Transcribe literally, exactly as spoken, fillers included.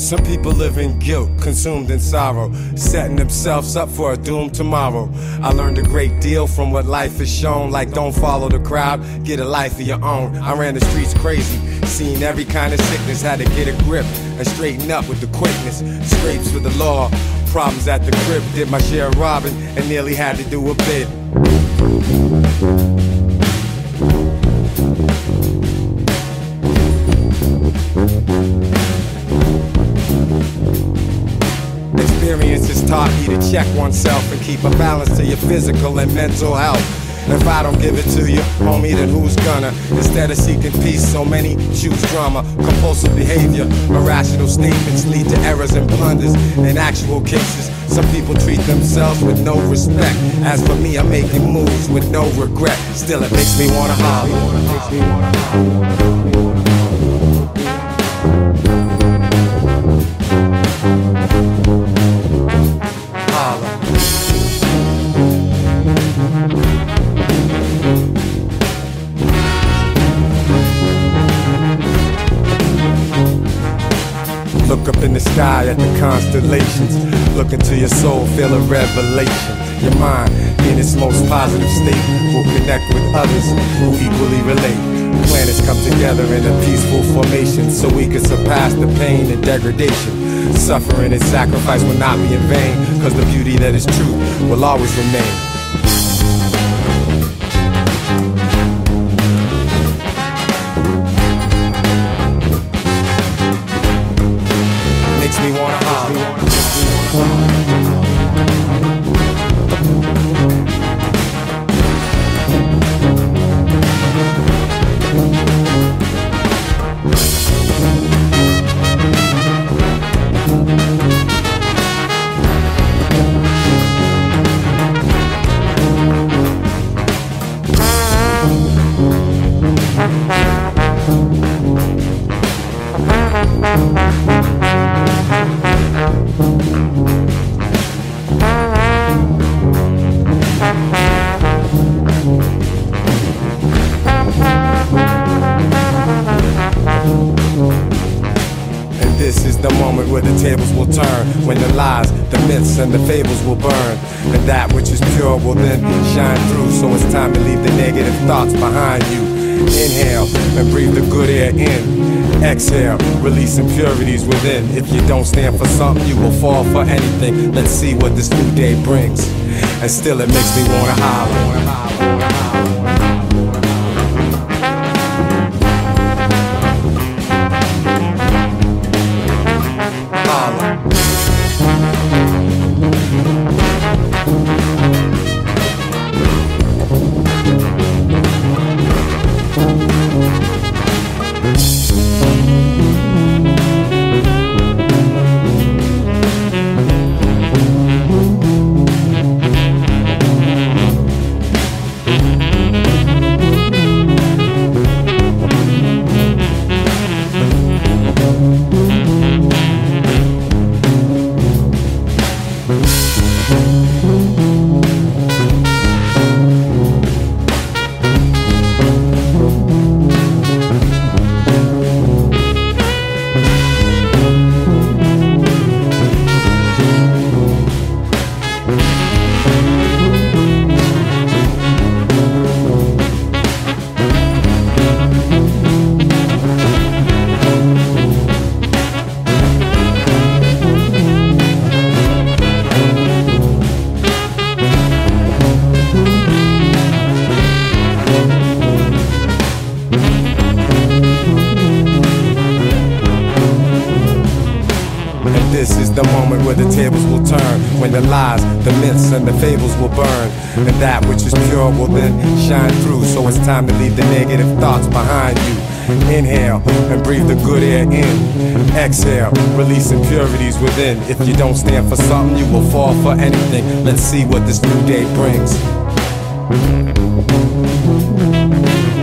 Some people live in guilt, consumed in sorrow, setting themselves up for a doomed tomorrow. I learned a great deal from what life has shown, like don't follow the crowd, get a life of your own. I ran the streets crazy, seen every kind of sickness, had to get a grip and straighten up with the quickness. Scrapes for the law, problems at the crib, did my share of robbing and nearly had to do a bid. Experiences taught me to check oneself and keep a balance to your physical and mental health. If I don't give it to you, homie, then who's gonna? Instead of seeking peace, so many choose drama. Compulsive behavior, irrational statements lead to errors and blunders. In actual cases, some people treat themselves with no respect. As for me, I'm making moves with no regret. Still, it makes me wanna holler. Look up in the sky at the constellations. Look into your soul, feel a revelation. Your mind, in its most positive state, will connect with others who equally relate. Planets come together in a peaceful formation, so we can surpass the pain and degradation. Suffering and sacrifice will not be in vain, cause the beauty that is true will always remain. Makes me wanna holler. This is the moment where the tables will turn, when the lies, the myths, and the fables will burn, and that which is pure will then shine through. So it's time to leave the negative thoughts behind you. Inhale and breathe the good air in. Exhale, release impurities within. If you don't stand for something, you will fall for anything. Let's see what this new day brings. And still it makes me wanna holler. This is the moment where the tables will turn, when the lies, the myths, and the fables will burn, and that which is pure will then shine through. So it's time to leave the negative thoughts behind you. Inhale and breathe the good air in. Exhale, release impurities within. If you don't stand for something, you will fall for anything. Let's see what this new day brings.